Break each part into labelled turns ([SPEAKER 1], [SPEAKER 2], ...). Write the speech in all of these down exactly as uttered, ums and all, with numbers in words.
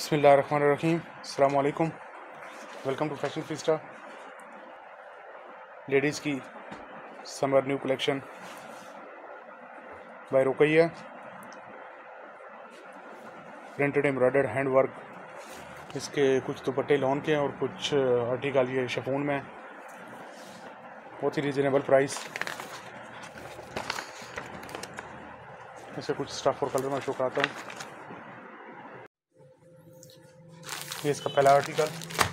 [SPEAKER 1] बिस्मिल्लाहिर्रहमानिर्रहीम। अस्सलाम वालेकुम। Welcome to Fashion Fiesta. Ladies की summer new collection by Ruqaiya. Printed embroidered hand work. इसके कुछ दुपट्टे लॉन के हैं और कुछ आर्टिकल ये शिफॉन में। बहुत ही रिजनेबल प्राइस। इसे कुछ स्टफ और कलर में शो कराता हूँ। ये इसका पहला article.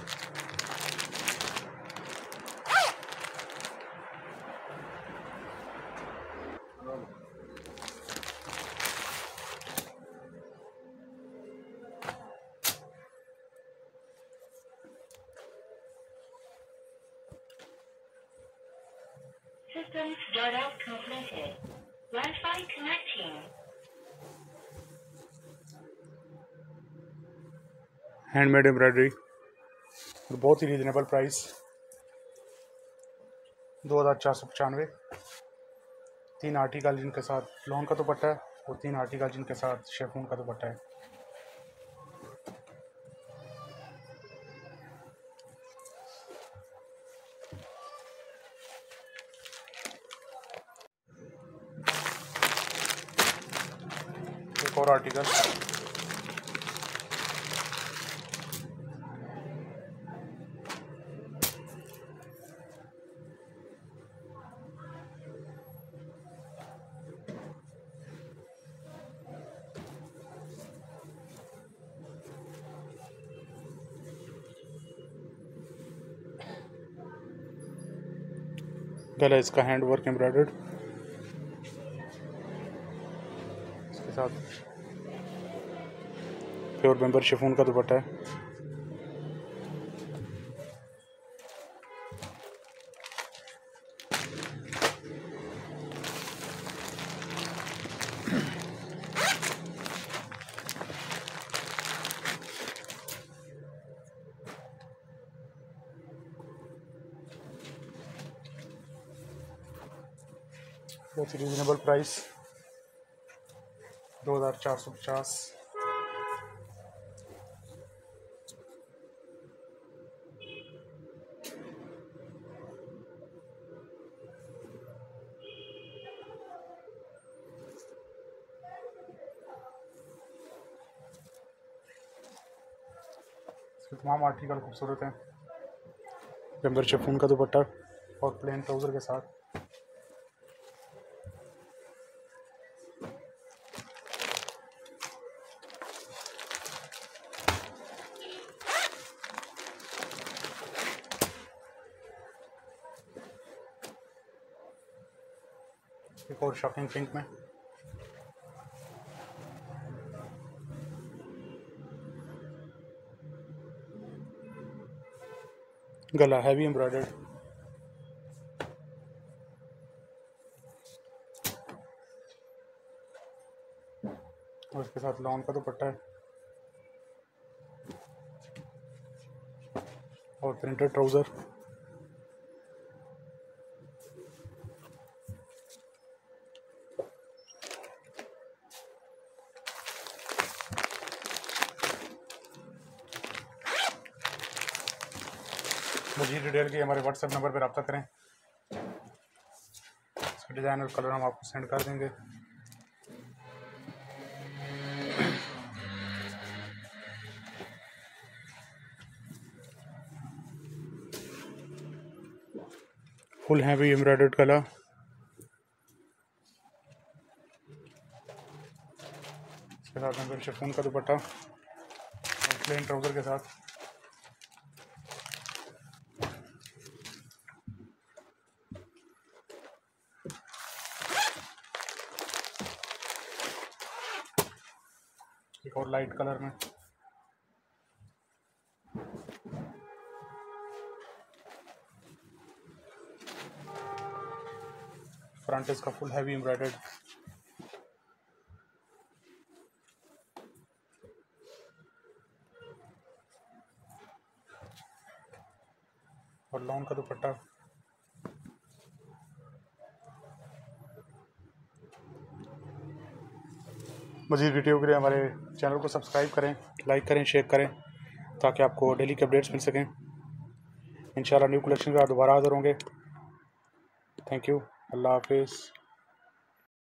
[SPEAKER 2] System startup completed. Wi-Fi connecting.
[SPEAKER 1] Handmade embroidery और बहुत ही रीजनेबल प्राइस, दो हज़ार चार सौ पचानवे। तीन आर्टिकल जिनके साथ लॉन का दुपट्टा है और तीन आर्टिकल जिनके साथ शिफॉन का दुपट्टा है। एक और आर्टिकल। गला इसका हैंड वर्क एम्ब्रॉयडर्ड, इसके साथ प्योर मेंबर शिफॉन का दुपट्टा है। बहुत ही रीजनेबल प्राइस, दो हज़ार चार सौ पचास। तमाम आर्टिकल खूबसूरत हैं। मेंबर शिफॉन का दुपट्टा और प्लेन ट्राउज़र के साथ। एक और शॉकिंग पिंक में। गला हैवी एम्ब्रॉयडर्ड, और इसके साथ लॉन का दुपट्टा है और प्रिंटेड ट्राउज़र। मज़ीद डिटेल के हमारे व्हाट्सएप नंबर पर रब्ता करें। इसका डिज़ाइन और कलर हम आपको सेंड कर देंगे। फुल हैवी एम्ब्रॉयडर्ड गला, इसके साथ अंदर शिफॉन का दुपट्टा और प्लेन ट्राउज़र के साथ। एक और लाइट कलर में। फ्रंट इसका फुल हैवी एम्ब्रॉयडर्ड, और लॉन का दुपट्टा। मज़ीद वीडियो के लिए हमारे चैनल को सब्सक्राइब करें लाइक करें, शेयर करें ताकि आपको डेली के अपडेट्स मिल सकें। इंशाल्लाह न्यू कलेक्शन के साथ दोबारा हाज़िर होंगे। Thank you. अल्लाह हाफिज़।